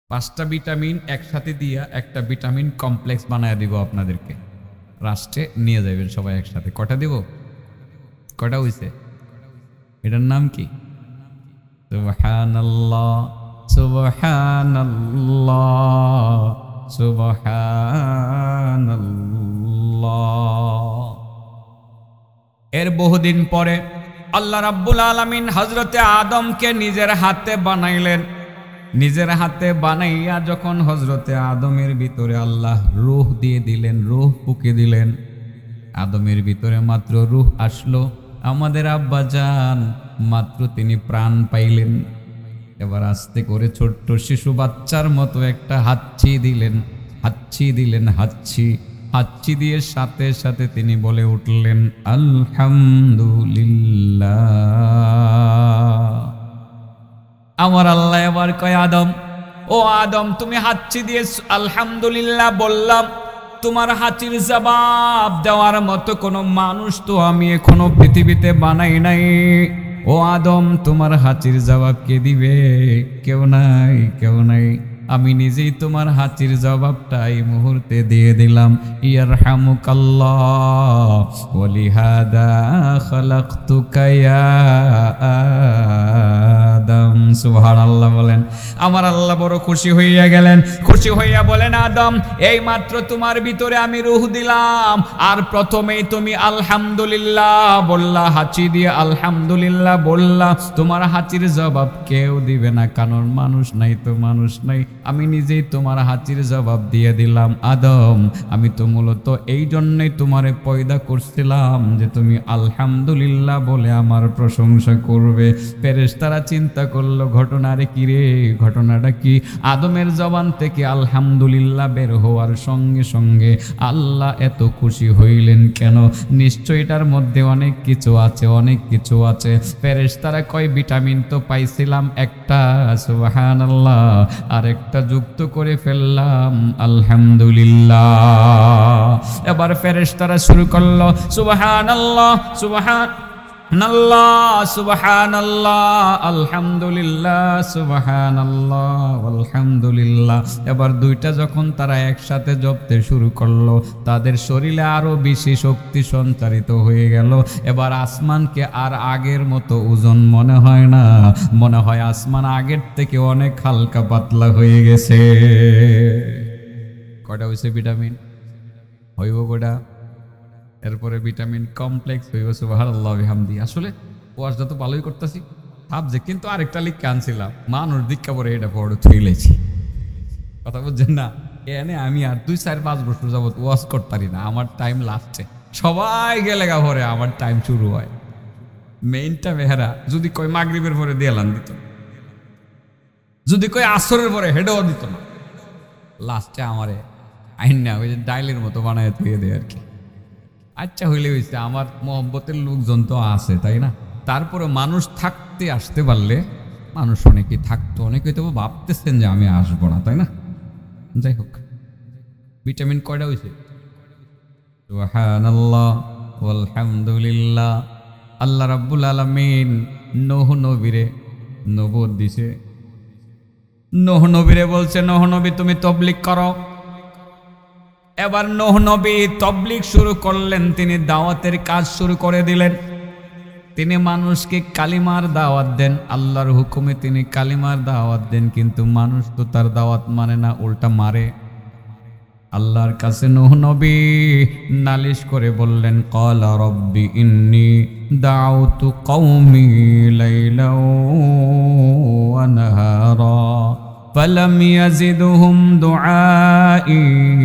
5টা ভিটামিন একসাথে দিয়া একটা ভিটামিন কমপ্লেক্স বানায় দিব আপনাদেরকে, রাষ্ট্রে নিয়ে যাবেন সবাই একসাথে। কটা দিব? কটা হইছে? এটার নাম কি? সুবহানাল্লাহ সুবহানাল্লাহ সুবহানাল্লাহ। এর বহুদিন পরে আল্লাহ রাব্বুল আলামিন হযরতে আদমকে নিজের হাতে বানাইলেন। নিজের হাতে বানাইয়া যখন হযরতে আদমের ভিতরে আল্লাহ রূহ দিয়ে দিলেন, রূহ ফুঁকে দিলেন, আদমের ভিতরে মাত্র রূহ আসলো, আমাদের আব্বা জান মাত্র তিনি প্রাণ পাইলেন। এবার আস্তে করে ছোট্ট শিশু বাচ্চার মতো একটা হাঁচি দিলেন, হাঁচি দিলেন, হাঁচি হাঁচি দিয়ে সাথে সাথে তিনি বলে উঠলেন আলহামদুলিল্লাহ। আমার আল্লাহ এবার কয় আদম, ও আদম তুমি হাঁচি দিয়ে আলহামদুলিল্লাহ বললাম, তোমার হাঁচির জবাব দেওয়ার মতো কোনো মানুষ তো আমি এখনো পৃথিবীতে বানাই নাই। ও আদম তোমার হাঁচির জবাব কে দিবে? কেউ নাই, কেউ নাই। আমি নিজেই তোমার হাঁচির জবাবটা এই মুহূর্তে দিয়ে দিলাম। ইয়ারহামুকাল্লাহ ওয়ালিহাদা খালাকতুকা ইয়া আদম। সুবহানাল্লাহ বলেন। আমার আল্লাহ বড় খুশি হইয়া গেলেন, খুশি হইয়া বলেন আদম এই মাত্র তোমার ভিতরে আমি রূহ দিলাম, আর প্রথমেই তুমি আলহামদুলিল্লাহ বললা, হাঁচি দিয়ে আলহামদুলিল্লাহ বললা, তোমার হাঁচির জবাব কেউ দিবে না, কারণ মানুষ নাই তো মানুষ নাই, আমি নিজেই তোমার হাঁচির জবাব দিয়ে দিলাম। আদম আমি তো মূলত এই জন্যই তোমারে পয়দা করছিলাম যে তুমি আলহামদুলিল্লাহ বলে আমার প্রশংসা করবে। ফেরেশতারা চিন্তা করলো ঘটনারে কি রে, ঘটনাটা কি? আদমের জবান থেকে আলহামদুলিল্লাহ বের হওয়ার সঙ্গে সঙ্গে আল্লাহ এত খুশি হইলেন কেন? নিশ্চয়ই এটার মধ্যে অনেক কিছু আছে, অনেক কিছু আছে। ফেরেশতারা কয় ভিটামিন তো পাইছিলাম একটা, সুবহানাল্লাহ, আর একটা যুক্ত করে ফেললাম আলহামদুলিল্লাহ। এবার ফেরেশতারা শুরু করলো সুবহানাল্লাহ সুবহানাল্লাহ সুবহানাল্লাহ আলহামদুলিল্লাহ সুবহানাল্লাহ আলহামদুলিল্লাহ। এবার দুইটা যখন তারা একসাথে জপতে শুরু করলো, তাদের শরীরে আরো বেশি শক্তি সঞ্চারিত হয়ে গেল। এবার আসমানকে আর আগের মতো ওজন মনে হয় না, মনে হয় আসমান আগের থেকে অনেক হালকা পাতলা হয়ে গেছে। কটা হয়েছে ভিটামিন? হইব গোটা। এরপরে ভিটামিন কমপ্লেক্স হইব। সুবহানাল্লাহ বিহামদি। আসলে ওয়াজটা তো ভালোই করতেছি ভাবছে, কিন্তু আরেকটা লিখকে আনছিলাম, মানুষ দীক্ষা পরে এটা পড়ে থইলেছি। কথা বুঝছেন না? এনে আমি আর 2-4-5 বছর যাবত ওয়াজ করতারি না, আমার টাইম লাস্টে, সবাই গেলে গা পরে আমার টাইম শুরু হয়। মেইনটা মেহেরা যদি কই মাগরিবের পরে দিয়ালান দিত, যদি কই আসরের পরে হেডেও দিত না, লাস্টে আমারে আইন না ওই যে ডাইলের মতো বানায় থুয়ে দেয় আর কি। আচ্ছা হইলে হয়েছে, আমার মহব্বতের লোকজন তো আছে তাই না? তারপরে মানুষ থাকতে আসতে পারলে, মানুষ অনেকেই থাকতো, অনেকেই তো ভাবতেছেন যে আমি আসবো না, তাই না? যাই হোক, ভিটামিন কয়টা হয়েছে? সুবহানাল্লাহ আলহামদুলিল্লাহ। আল্লাহ রাব্বুল আলামিন নূহ নবীরে নবুয়ত দিছে। নূহ নবীরে বলছে নূহ নবী তুমি তাবলীগ করো। এবার নূহ নবী তাবলীগ শুরু করলেন, তিনি দাওয়াতের কাজ শুরু করে দিলেন। তিনি মানুষকে কালিমার দাওয়াত দেন, আল্লাহর হুকুমে তিনি কালিমার দাওয়াত দেন, কিন্তু মানুষ তো তার দাওয়াত মানে না, উল্টা মারে। আল্লাহর কাছে নূহ নবী নালিশ করে বললেন ক্বালা রাব্বি ইন্নী দাউতু কওমি লাইলাও ওয়া নাহারা ফালাম ইয়াজিদহুম দুআই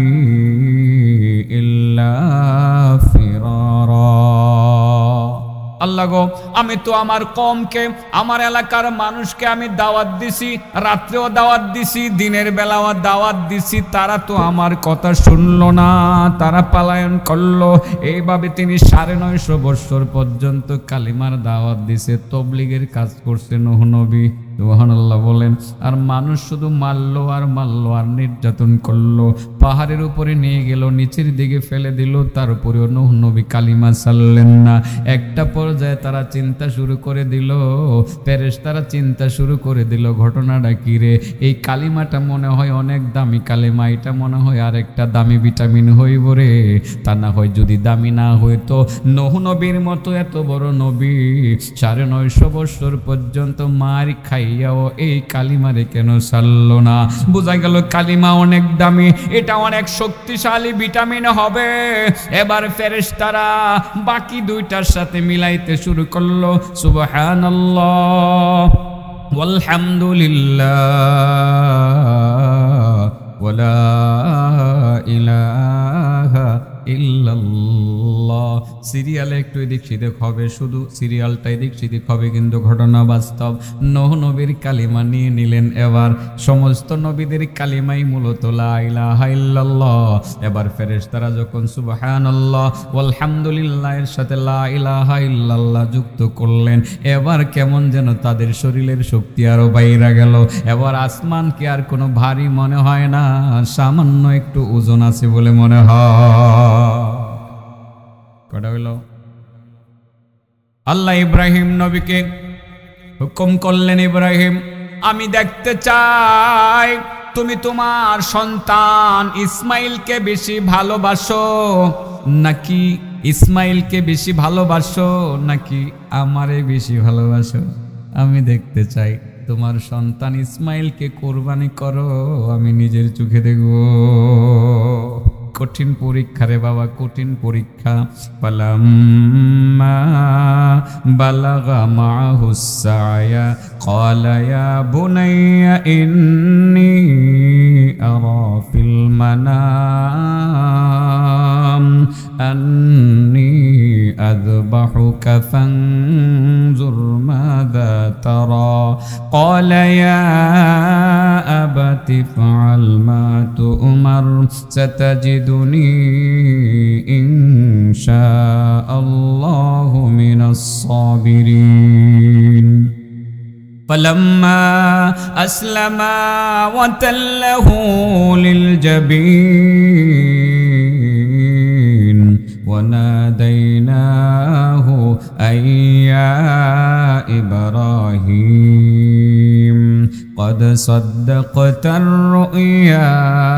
ইল্লা ফিরারা। আল্লাহ গো, আমি তো আমার কওমকে, আমার এলাকার মানুষকে আমি দাওয়াত দিছি, রাত্রেও দাওয়াত দিছি, দিনের বেলাও দাওয়াত দিছি, তারা তো আমার কথা শুনলো না, তারা পলায়ন করলো। এইভাবে তিনি 950 বছর পর্যন্ত কালিমার দাওয়াত দিছে, তাবলীগের কাজ করছে নূহ নবী। সুবহানাল্লাহ বলেন। আর মানুষ শুধু মারলো আর নির্যাতন করলো, পাহাড়ের উপরে নিয়ে গেল, নিচের দিকে ফেলে দিল, তার উপরেও নূহ নবী কালিমা ছাড়লেন না। একটা পর্যায়ে তারা চিন্তা শুরু করে দিল, ফেরেশতারা চিন্তা শুরু করে দিল, ঘটনাটা কি রে, এই কালিমাটা মনে হয় অনেক দামি কালিমা, এটা মনে হয় আর একটা দামি ভিটামিন হইব রে। তা না হয় যদি দামি না হইতো, নূহ নবীর মতো এত বড় নবী 950 বছর পর্যন্ত মার খাইয়াও এই কালিমারে কেন ছাড়লো না? বোঝা গেল কালিমা অনেক দামি, এটা অনেক শক্তিশালী ভিটামিন হবে। এবার ফেরেশতারা বাকি দুইটার সাথে মিলাইতে শুরু করলো, সুবহানাল্লাহ ওয়ালহামদুলিল্লাহ ওয়ালা ইলাহা ইল্লাল্লাহ। সিরিয়ালে একটু এদিক সেদিক হবে, শুধু সিরিয়ালটা এদিক সেদিক হবে, কিন্তু ঘটনা বাস্তব। নূহ নবীর কালিমা নিয়ে নিলেন, এবার সমস্ত নবীদের কালিমাই মূলত লা ইলাহা ইল্লাল্লাহ। এবার ফেরেশতারা যখন সুবহানাল্লাহ ওয়ালহামদুলিল্লাহ এর সাথে লা ইলাহা ইল্লাল্লাহ যুক্ত করলেন, এবার কেমন যেন তাদের শরীরের শক্তি আরো বাইরে গেল। এবার আসমানকে আর কোনো ভারী মনে হয় না, সামান্য একটু ওজন আছে বলে মনে হয়। কটা হইল? আল্লাহ ইব্রাহিম নবীকে হুকুম করলেন, ইব্রাহিম আমি দেখতে চাই তুমি তোমার সন্তান ইসমাইলকে বেশি ভালোবাসো নাকি ইসমাইলকে বেশি ভালোবাসো নাকি আমারে বেশি ভালোবাসো। আমি দেখতে চাই তোমার সন্তান ইসমাইলকে কোরবানি করো, আমি নিজের চোখে দেখব। কঠিন পরীক্ষা রে বাবা, কঠিন পরীক্ষা। ফালাম্মা বালাগা মাহুস সায়া ক্বালা ইয়া বুনাইয়া ইন্নী আরা ফিল মানাম আন্নী আযবাহুকা ফানজুর মাযা তারা ক্বালা ইয়া আবাতি ফাআল মা তু'মার সাতাজিদুনি ইনশাআল্লাহু মিনাস সাবিরিন। فلما أسلما وتله للجبين وناديناه أن يا إبراهيم قد صدقت الرؤيا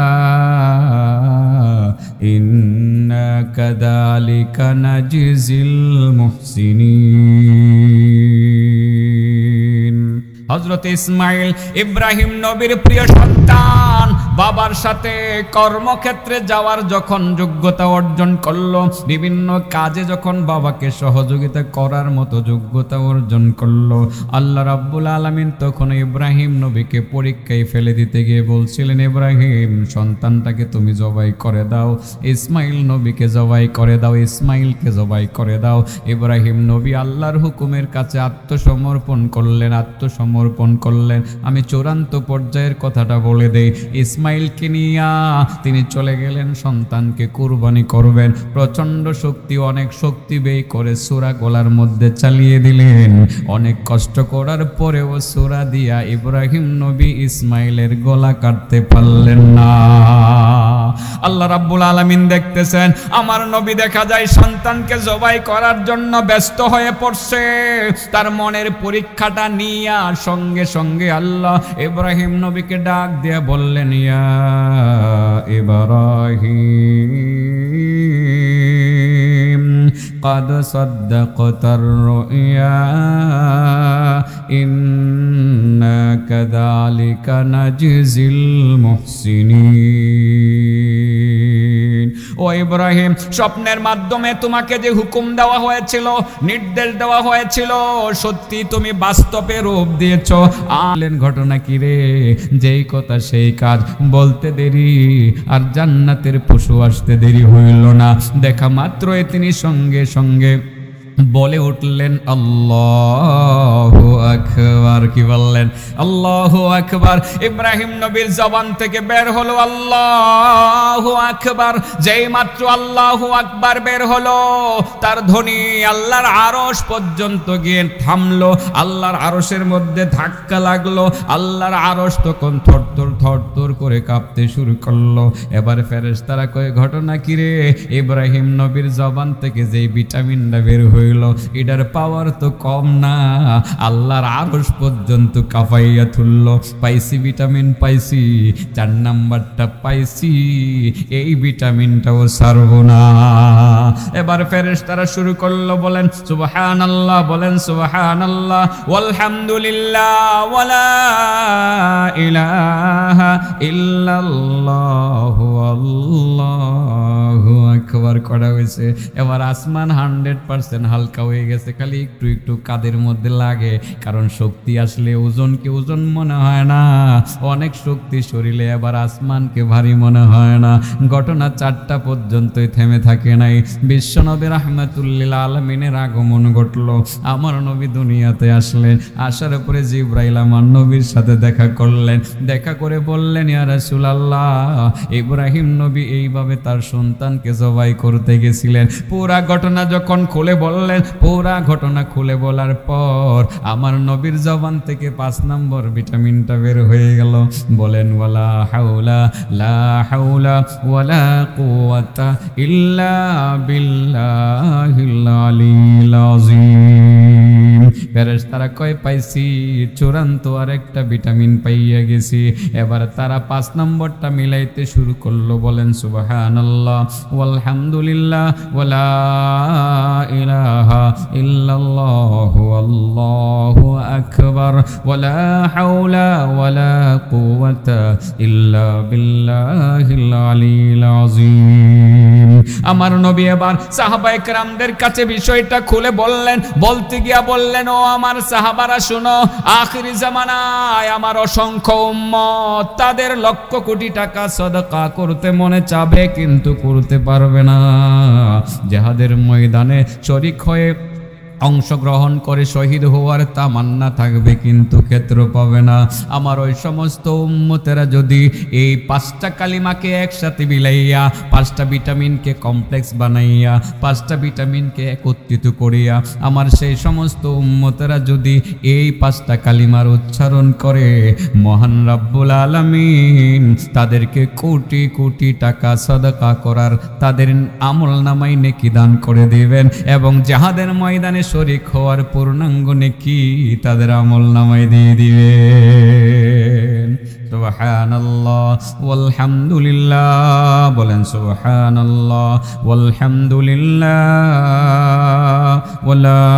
إنا كذلك نجزي المحسنين। হযরত ইসমাইল ইব্রাহিম নবীর প্রিয় সন্তান বাবার সাথে কর্মক্ষেত্রে যাওয়ার যখন যোগ্যতা অর্জন করলো, বিভিন্ন কাজে যখন বাবাকে সহযোগিতা করার মতো যোগ্যতা অর্জন করলো, আল্লাহ রাব্বুল আলামিন তখন ইব্রাহিম নবীকে পরীক্ষায় ফেলে দিতে গিয়ে বলছিলেন, ইব্রাহিম সন্তানটাকে তুমি জবাই করে দাও, ইসমাইল নবীকে জবাই করে দাও, ইসমাইলকে জবাই করে দাও। ইব্রাহিম নবী আল্লাহর হুকুমের কাছে আত্মসমর্পণ করলেন। আমি চূড়ান্ত পর্যায়ের কথাটা বলে দেই, ইসমাইলকে নিয়া তিনি চলে গেলেন সন্তানকে কুরবানি করবেন। প্রচন্ড শক্তি, অনেক শক্তি ব্যয় করে সূরা গলার মধ্যে চালিয়ে দিলেন। অনেক কষ্ট করার পরেও সূরা দিয়া ইব্রাহিম নবী ইসমাইলের গলা কাটতে পারলেন না। আল্লাহ রাব্বুল আলামিন দেখতেছেন, আমার নবী দেখা যায় সন্তানকে জবাই করার জন্য ব্যস্ত হয়ে পড়ছে। তার মনের পরীক্ষাটা নিয়া সঙ্গে সঙ্গে আল্লাহ ইব্রাহিম নবীকে ডাক দিয়ে বললেন, ইয়া ইব্রাহিম قد صدقت الرؤيا إنا كذلك نجزي المحسنين। ও ইব্রাহিম, স্বপ্নের মাধ্যমে তোমাকে যে হুকুম দেওয়া হয়েছিল, নির্দেশ দেওয়া হয়েছিল, সত্যি তুমি বাস্তবে রূপ দিয়েছ। আলেন ঘটনা কি রে? যেই কথা সেই কাজ, বলতে দেরি আর জান্নাতের পশু আসতে দেরি হইল না। দেখা মাত্রই তিনি সঙ্গে সঙ্গে বলে উঠলেন আল্লাহু আকবার। কি বললেন? আল্লাহু আকবার। ইব্রাহিম নবীর জবান থেকে বের হলো আল্লাহু আকবার। যেই মাত্র আল্লাহু আকবার বের হলো, তার ধ্বনি আল্লাহর আরশ পর্যন্ত গিয়ে থামলো। আল্লাহর আরশের মধ্যে ধাক্কা লাগলো। আল্লাহর আরশ তখন থরথর করে কাঁপতে শুরু করলো। এবার ফেরেশতারা কয়, ঘটনা কি রে? ইব্রাহিম নবীর জবান থেকে যেই ভিটামিনটা বের হইল, এটার পাওয়ার তো কম না, আল্লাহর আরশ পর্যন্ত কাঁপাইয়া তুললো। পাইছি ভিটামিন, পাইছি 4 নাম্বারটা পাইছি, এই ভিটামিনটাও ছাড়বো না। এবার ফেরেশতারা শুরু করলো, বলেন সুবহানাল্লাহ, বলেন সুবহানাল্লাহ, ওয়ালহামদুলিল্লাহ, ওয়ালা ইলাহা ইল্লাল্লাহু আল্লাহু আকবার করা হয়েছে। এবার আসমান 100% হালকা হয়ে গেছে, খালি একটু একটু কাদের মধ্যে লাগে, কারণ শক্তি আসলে ওজনকে ওজন মনে হয় না, অনেক শক্তি শরীরে, এবার আসমানকে ভারী মনে হয় না। ঘটনা 4টা পর্যন্তই থেমে থাকে নাই। বিশ্বনবী রাহমাতুল্লিল আলামিনের আগমন ঘটলো। আমার নবী দুনিয়াতে আসলেন। আসার পরে জিবরাইল আমার নবীর সাথে দেখা করলেন। দেখা করে বললেন, ইয়া রাসূলুল্লাহ, ইব্রাহিম নবী এইভাবে তার সন্তানকে জবাই করতে গেছিলেন। পুরা ঘটনা যখন খুলে বললেন, পুরা ঘটনা খুলে বলার পর আমার নবীর জবান থেকে 5 নম্বর ভিটামিনটা বের হয়ে গেল। বলেন ওয়ালা হাওলা লা হাওলা ওয়ালা কুওয়াতা ইল্লা বিল্লাহিল আলিয়্যিল আযীম। ফেরেশতারা কয়, পাইছি চূড়ান্ত আরেকটা ভিটামিন পাইয়া গেছি। এবার তারা 5 নম্বরটা মিলাইতে শুরু করলো। বলেন সুবহানাল্লাহ, ওয়ালহামদুলিল্লাহ, ওয়ালা ইলাহা ইল্লাল্লাহু আল্লাহু আকবার, ওয়ালা হাওলা ওয়ালা কুওয়াতা ইল্লা বিল্লাহিল আলিয়্যিল আযীম। আমার নবী এবার সাহাবায়ে কেরামদের কাছে বিষয়টা খুলে বললেন। বলতে গিয়া বললেন, ও আমার সাহাবারা শুনো, আখিরি জামানায় আমার অসংখ্য উম্মত তাদের লক্ষ কোটি টাকা সদকা করতে মনে চাবে, কিন্তু করতে পারবে না। জিহাদের ময়দানে শরীক হয়ে অংশগ্রহণ করে শহীদ হওয়ার তামান্না থাকবে, কিন্তু ক্ষেত্র পাবে না। আমার ওই সমস্ত উম্মতেরা যদি এই 5টা কালিমাকে একসাথে মিলাইয়া, 5টা ভিটামিনকে কমপ্লেক্স বানাইয়া, 5টা ভিটামিনকে একত্রিত করিয়া, আমার সেই সমস্ত উম্মতেরা যদি এই 5টা কালিমার উচ্চারণ করে, মহান রাব্বুল আলামিন তাদেরকে কোটি কোটি টাকা সাদাকা করার তাদের আমল নামায় নেকি দান করে দিবেন, এবং জিহাদের ময়দানে শরীক হওয়ার পূর্ণাঙ্গ নেকি তাদের আমল নামায় দিয়ে দিবেন। সুবহানাল্লাহ ওয়ালহামদুলিল্লাহ, বলেন সুবহানাল্লাহ ওয়ালহামদুলিল্লাহ, ওয়ালা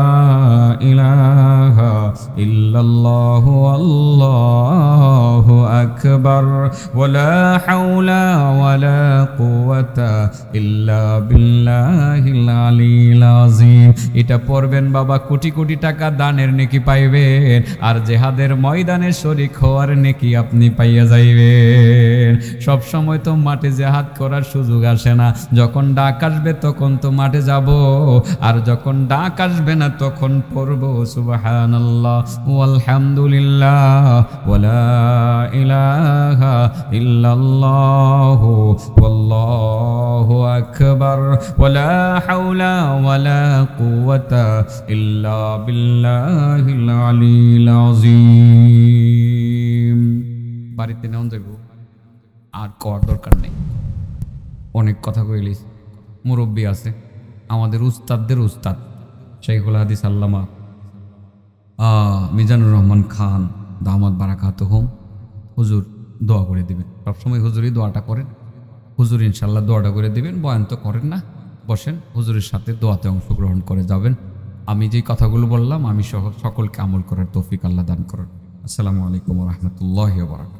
ইলাহা ইল্লাল্লাহু আল্লাহু আকবার, ওয়ালা হাওলা ওয়ালা কুওয়াতা ইল্লা বিল্লাহিল আলিয়্যিল আযীম। এটা পড়বেন বাবা, কোটি কোটি টাকা দানের নেকি পাইবেন, আর জিহাদের ময়দানে শরীক হওয়ার নেকি আপনি পাইয়া যাইবেন। সব সময় তো মাঠে জিহাদ করার সুযোগ আসে না, যখন ডাক আসবে তখন তো মাঠে যাব, আর যখন ডাক আসবে না তখন পড়ব সুবহানাল্লাহ ওয়ালহামদুলিল্লাহ, ওয়ালা ইলাহা ইল্লাল্লাহ, ওয়াল্লাহু আকবার, ওয়ালা হাওলা ওয়ালা কুওয়াতা ইল্লা বিল্লাহিল আলিয়্যিল আযীম। বাড়িতে নেওয়া যাব, আর করার দরকার নেই, অনেক কথা কইলিস। মুরব্বী আছে, আমাদের উস্তাদদের উস্তাদ শাইখুল হাদিস আল্লামা মিজানুর রহমান খান দামাত বারাকাতুহুম, হুজুর দোয়া করে দিবেন। সবসময় হুজুরই দোয়াটা করেন, হুজুর ইনশাল্লাহ দোয়াটা করে দিবেন। বয়ান তো করেন না, বসেন, হুজুরের সাথে দোয়াতে অংশগ্রহণ করে যাবেন। আমি যেই কথাগুলো বললাম, আমি সহ সকলকে আমল করার তৌফিক আল্লাহ দান করেন। আসসালামু আলাইকুম ওয়া রাহমাতুল্লাহি ওয়া বারাকাতুহু।